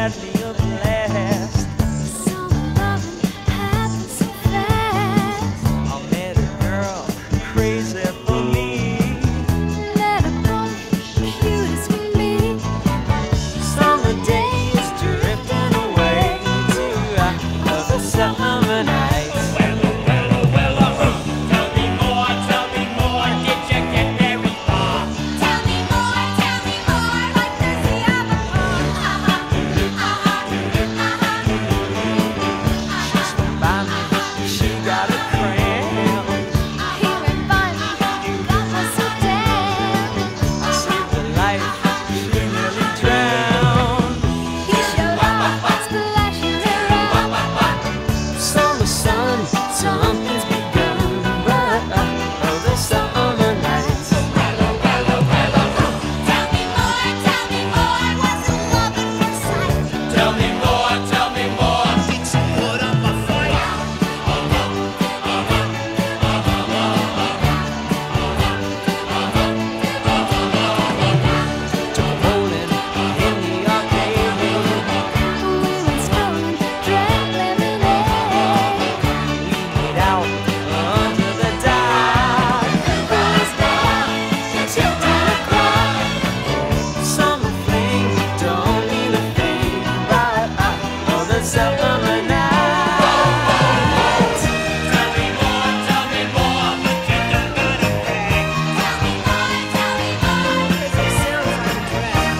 madly a blast. Summer loving happens so fast. I met a girl crazy for me. Let her go, cute as can be. Summer days drifting away to other summer nights. Something's begun, but the summer nights. Tell me more, what's love at first sight? Tell me more, let's put up a fight. Rolling in the arcade room, We went strolling, drank lemonade. we made out under the dock. Who's there? Till 10 o'clock. Summer fling don't mean a thing, but the summer nights. Tell me more, but you don't gotta brag. Tell me more, It sounds like drag.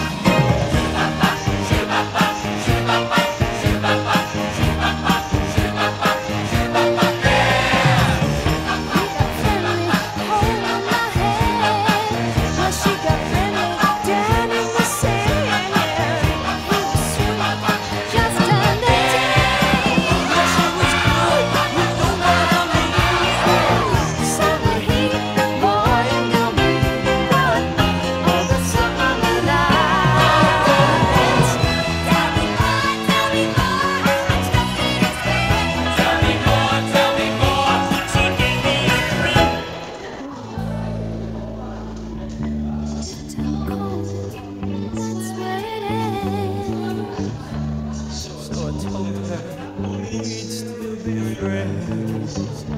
friendly, holding my hand. Well, she got friendly down in the sand. We were sweet, just under 10. She was good, you know what I mean. Summer heat, boy, you know me. What? All the summer nights. Tell me more, I don't need explain. Tell me more, she gave me a ring. Tell cold, that's where it ends. So I told her we'd still be friends.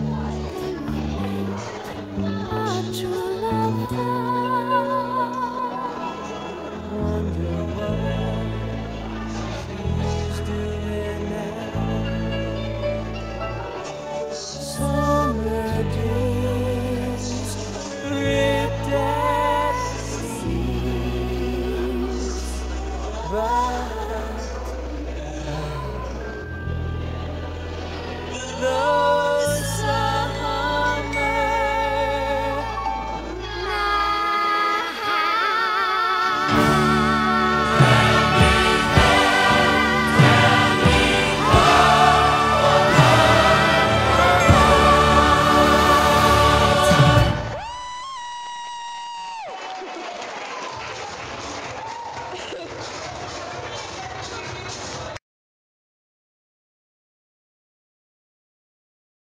Our true love. Wonder what she's doing now. Summer dreams ripped at seams.